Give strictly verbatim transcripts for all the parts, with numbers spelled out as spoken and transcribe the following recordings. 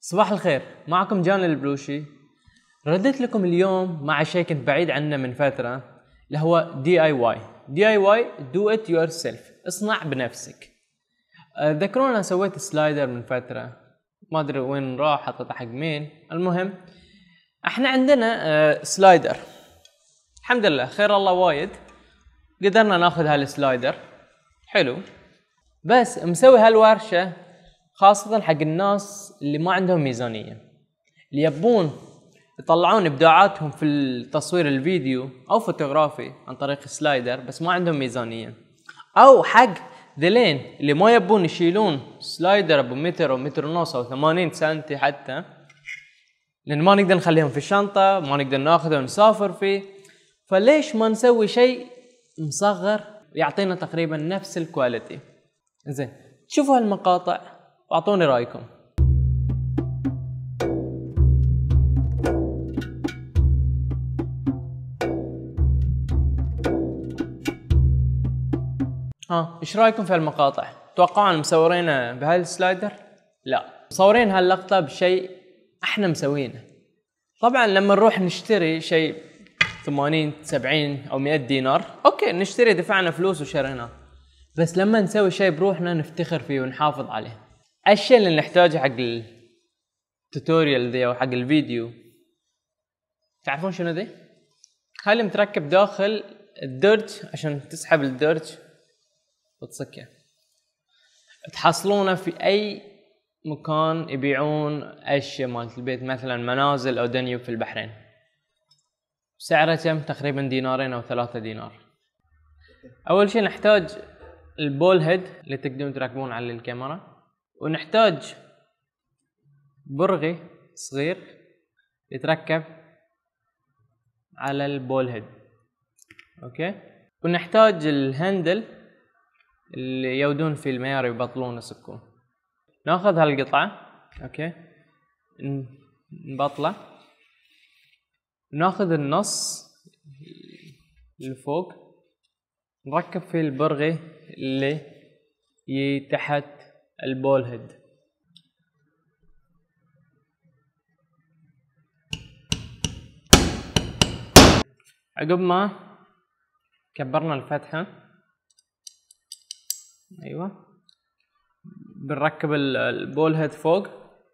صباح الخير، معكم جان البلوشي. رديت لكم اليوم مع شيء كنت بعيد عنه من فترة، اللي هو دي اي واي. دي اي واي دو ات يور سيلف، اصنع بنفسك. ذكرون انا سويت سلايدر من فترة، ما ادري وين راح، حطيته حق مين. المهم احنا عندنا سلايدر، الحمد لله خير الله وايد، قدرنا ناخذ هالسلايدر حلو. بس مسوي هالورشة خاصة حق الناس اللي ما عندهم ميزانية، اللي يبون يطلعون ابداعاتهم في التصوير الفيديو او فوتوغرافي عن طريق سلايدر، بس ما عندهم ميزانية. او حق ذلين اللي ما يبون يشيلون سلايدر ابو متر او متر ونص او ثمانين سنتي حتى، لان ما نقدر نخليهم في الشنطة، ما نقدر ناخذه ونسافر فيه. فليش ما نسوي شيء مصغر يعطينا تقريبا نفس الكواليتي؟ زين، شوفوا هالمقاطع واعطوني رايكم. ها ايش رايكم في هالمقاطع؟ توقعون مصورينه بهالسلايدر؟ لا، مصورين هاللقطه بشيء احنا مسوينه. طبعا لما نروح نشتري شيء ثمانين سبعين او مئة دينار، اوكي نشتري، دفعنا فلوس وشريناه. بس لما نسوي شيء بروحنا نفتخر فيه ونحافظ عليه. الشيء اللي نحتاجه حق التوتوريال ذي او حق الفيديو، تعرفون شنو ذي؟ هاي اللي متركب داخل الدرج عشان تسحب الدرج وتصكه. تحصلونه في اي مكان يبيعون اشياء مالت البيت، مثلا منازل او دنيو في البحرين. سعره كم؟ تقريبا دينارين او ثلاثة دينار. اول شيء نحتاج البول هيد اللي تقدرون تركبون على الكاميرا، ونحتاج برغي صغير يتركب على البول هيد، اوكي. ونحتاج الهندل اللي يودون في المياه يبطلون يسكون. ناخذ هالقطعة، اوكي، نبطله، ناخذ النص اللي فوق نركب فيه البرغي اللي يجي تحت البول هيد. عقب ما كبرنا الفتحة، ايوه، بنركب البول هيد فوق.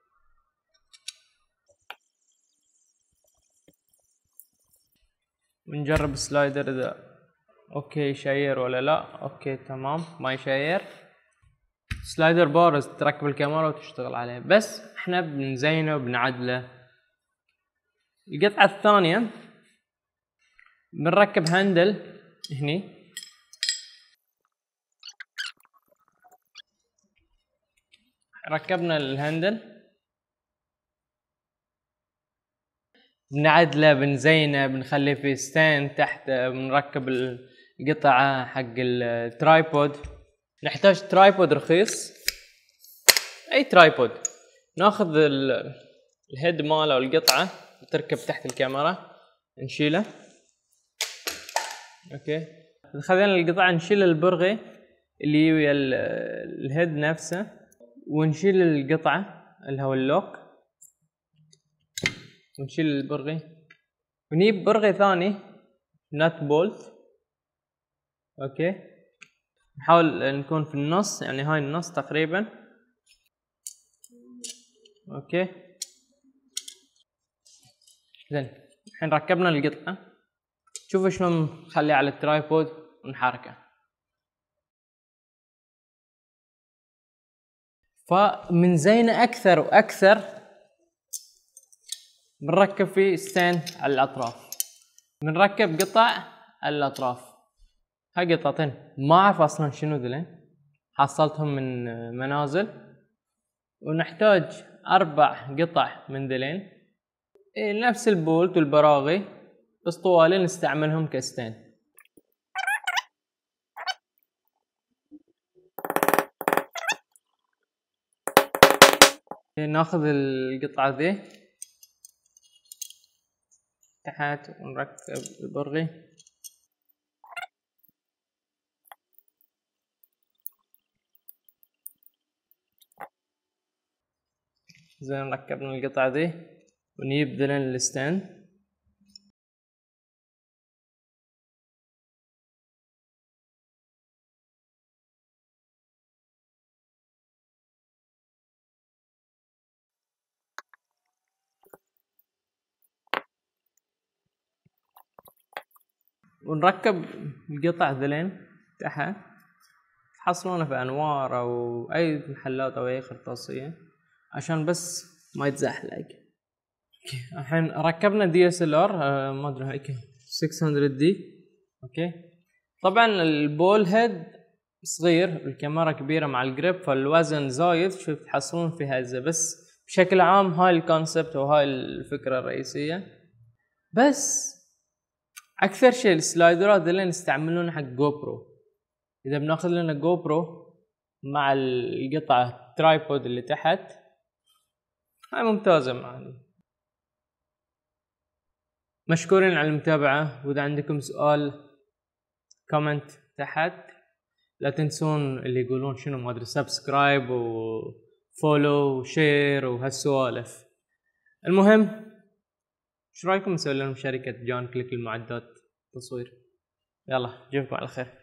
بنجرب السلايدر اذا اوكي يشير ولا لا. اوكي تمام، ما يشير. سلايدر بارز تركب الكاميرا وتشتغل عليه. بس احنا بنزينه وبنعدله. القطعة الثانية بنركب هندل هني، ركبنا الهندل، بنعدله بنزينه، بنخلي فيه ستاند تحت، بنركب القطعة حق الترايبود. نحتاج ترايبود رخيص، اي ترايبود. ناخذ الهيد ماله والقطعة تركب تحت الكاميرا، نشيله، اوكي. خلينا القطعة نشيل البرغي اللي ويا الهيد نفسه، ونشيل القطعة اللي هو اللوك، ونشيل البرغي، ونجيب برغي ثاني نات بولت، اوكي. نحاول نكون في النص، يعني هاي النص تقريبا، اوكي. زين، الحين ركبنا القطعة. شوفوا شلون نخليه على الترايبود ونحركه. فمن زينه اكثر واكثر بنركب فيه ستاند على الاطراف، بنركب قطع على الاطراف. هاي قطعتين ما اعرف اصلا شنو ذلين، حصلتهم من منازل. ونحتاج اربع قطع من ذلين، إيه نفس البولت والبراغي بس طوالي، نستعملهم كستاند. ناخذ القطعة ذي تحت ونركب البرغي، زين ركبنا القطعة ذي ونجيب ذلين الستاند. ونركب القطع ذلين تحت، تحصلونه في انوار او اي محلات او اي خرطاسية عشان بس ما يتزحلق. الحين ركبنا دي اس ال ار ما ادري هيك ستمية دي. اوكي طبعا البول هيد صغير والكاميرا كبيرة مع الجريب فالوزن زايد شوف تحصلون في هزة، بس بشكل عام هاي الكونسبت وهاي الفكرة الرئيسية. بس اكثر شيء السلايدرات اللي نستعملون حق جو برو، اذا بناخذ لنا جو برو مع القطعة ترايبود اللي تحت هاي ممتازة معنا. مشكورين على المتابعة، واذا عندكم سؤال كومنت تحت، لا تنسون اللي يقولون شنو ما ادري سبسكرايب وفولو وشير وهالسوالف. المهم ايش رايكم نسوي لنا شركة جون كليك للمعدات تصوير؟ يلا اشوفكم على خير.